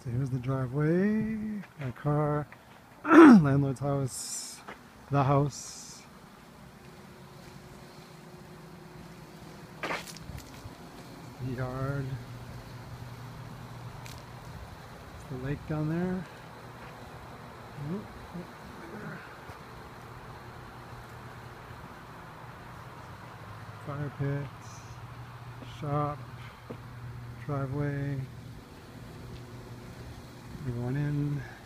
So here's the driveway, my car, landlord's house, the house. The yard. The lake down there. Oh, there. Fire pit, shop, driveway. We're going in.